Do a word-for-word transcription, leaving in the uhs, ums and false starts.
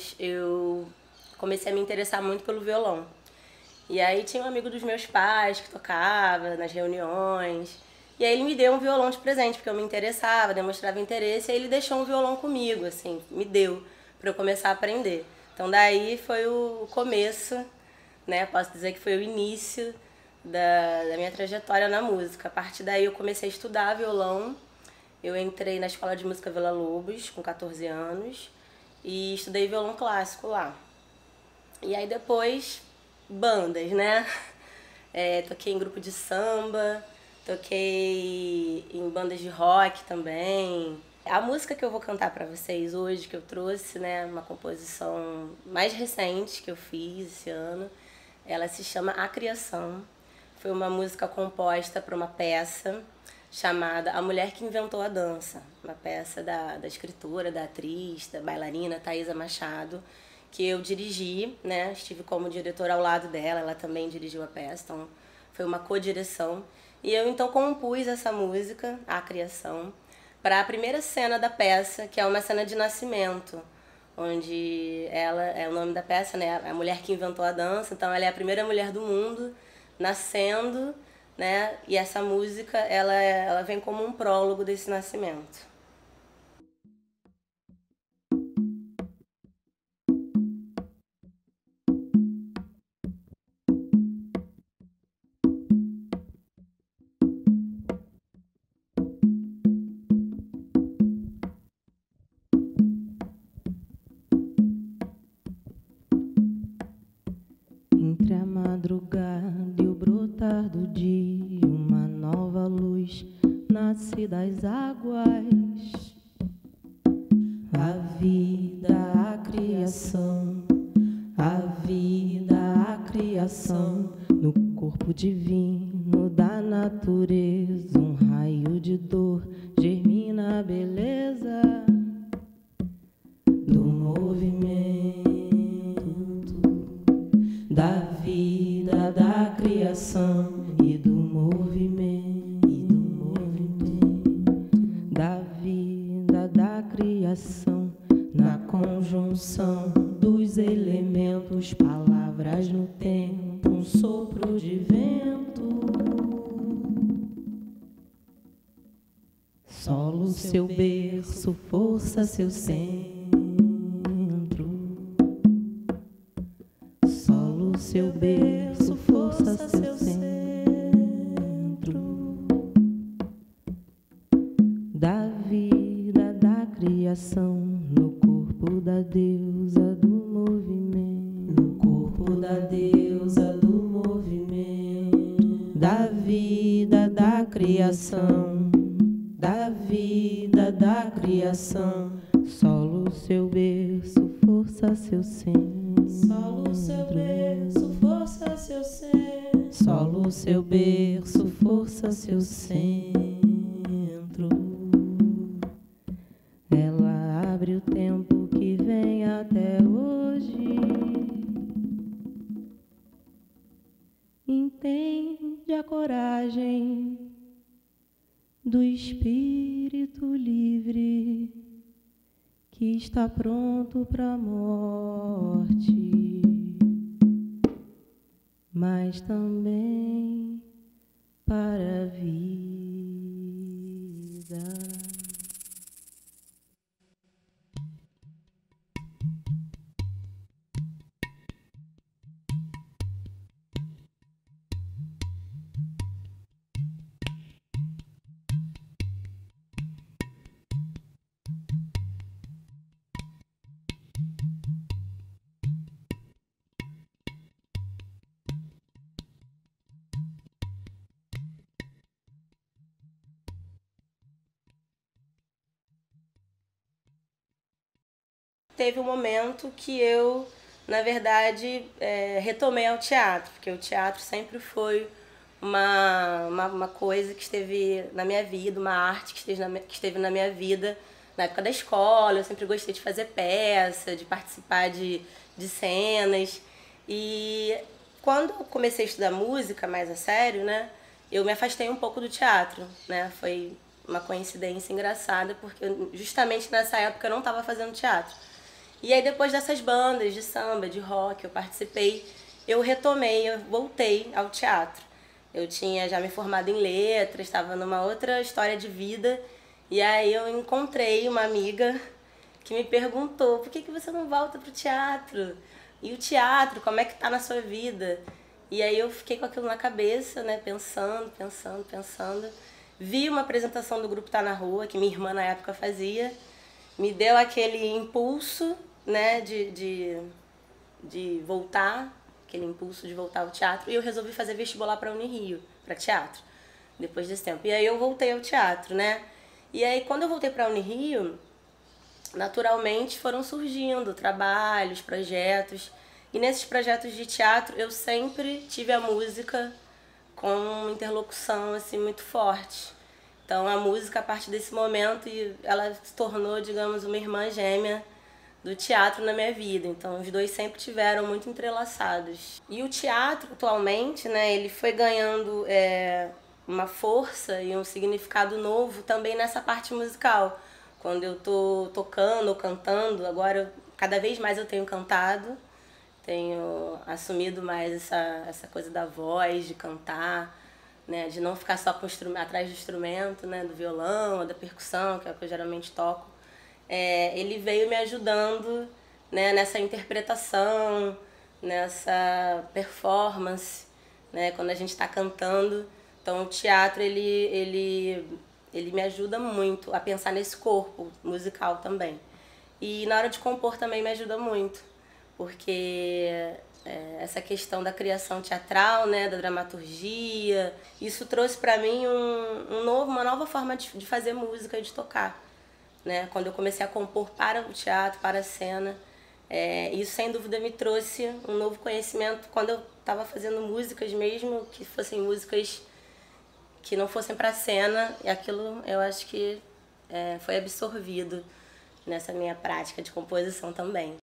anos, eu comecei a me interessar muito pelo violão. E aí tinha um amigo dos meus pais que tocava nas reuniões. E aí ele me deu um violão de presente, porque eu me interessava, demonstrava interesse, e aí ele deixou um violão comigo, assim, me deu, para eu começar a aprender. Então daí foi o começo, né? Posso dizer que foi o início da, da minha trajetória na música. A partir daí eu comecei a estudar violão. Eu entrei na Escola de Música Vila Lobos com quatorze anos e estudei violão clássico lá. E aí depois, bandas, né? É, toquei em grupo de samba, toquei em bandas de rock também. A música que eu vou cantar pra vocês hoje, que eu trouxe, né, uma composição mais recente que eu fiz esse ano, ela se chama A Criação. Foi uma música composta para uma peça chamada A Mulher que Inventou a Dança, uma peça da, da escritora, da atriz, da bailarina Thaisa Machado, que eu dirigi, né? Estive como diretora ao lado dela, ela também dirigiu a peça, então foi uma co-direção. E eu então compus essa música, A Criação, para a primeira cena da peça, que é uma cena de nascimento, onde ela, é o nome da peça, né? A Mulher que Inventou a Dança, então ela é a primeira mulher do mundo nascendo, né? E essa música, ela, ela vem como um prólogo desse nascimento. Entre a madrugada e o brotar do dia, uma nova luz nasce das águas. A vida, a criação, a vida, a criação, no corpo divino da natureza, um raio de dor germina a beleza do movimento. Da vida, da criação e do movimento, e do movimento, da vida, da criação, na conjunção dos elementos, palavras no tempo, um sopro de vento. Solo seu berço, força seu centro. Seu berço, força seu centro. Da vida, da criação, no corpo da deusa do movimento. No corpo da deusa do movimento. Da vida, da criação. Da vida, da criação. Solo seu berço, força seu centro. Solo seu berço, força seu centro. Solo seu berço, força seu centro. Ela abre o tempo que vem até hoje. Entende a coragem do espírito livre que está pronto para a morte, mas também para a vida. Teve um momento que eu, na verdade, é, retomei ao teatro, porque o teatro sempre foi uma, uma, uma coisa que esteve na minha vida, uma arte que esteve, na, que esteve na minha vida na época da escola. Eu sempre gostei de fazer peça, de participar de, de cenas. E quando eu comecei a estudar música mais a sério, né, eu me afastei um pouco do teatro, né? Foi uma coincidência engraçada, porque justamente nessa época eu não estava fazendo teatro. E aí depois dessas bandas de samba, de rock, eu participei, eu retomei, eu voltei ao teatro. Eu tinha já me formado em letras, estava numa outra história de vida, e aí eu encontrei uma amiga que me perguntou: por que que você não volta pro teatro? E o teatro, como é que tá na sua vida? E aí eu fiquei com aquilo na cabeça, né, pensando, pensando, pensando. Vi uma apresentação do grupo Tá na Rua, que minha irmã na época fazia, me deu aquele impulso, né, de, de, de voltar, aquele impulso de voltar ao teatro, e eu resolvi fazer vestibular para Unirio, para teatro, depois desse tempo. E aí eu voltei ao teatro, né? E aí quando eu voltei para Unirio, naturalmente foram surgindo trabalhos, projetos, e nesses projetos de teatro eu sempre tive a música com uma interlocução assim muito forte. Então a música, a partir desse momento, ela se tornou, digamos, uma irmã gêmea do teatro na minha vida. Então os dois sempre tiveram muito entrelaçados. E o teatro atualmente, né, ele foi ganhando é, uma força e um significado novo também nessa parte musical. Quando eu tô tocando ou cantando, agora cada vez mais eu tenho cantado, tenho assumido mais essa, essa coisa da voz, de cantar, né, de não ficar só com o atrás do instrumento, né, do violão ou da percussão, que é o que eu geralmente toco. É, ele veio me ajudando, né, nessa interpretação, nessa performance, né, quando a gente está cantando. Então o teatro ele, ele, ele me ajuda muito a pensar nesse corpo musical também. E na hora de compor também me ajuda muito, porque é, essa questão da criação teatral, né, da dramaturgia, isso trouxe para mim um, um novo, uma nova forma de, de fazer música e de tocar. Né? Quando eu comecei a compor para o teatro, para a cena, é, isso sem dúvida me trouxe um novo conhecimento quando eu estava fazendo músicas mesmo, que fossem músicas que não fossem para a cena, e aquilo eu acho que é, foi absorvido nessa minha prática de composição também.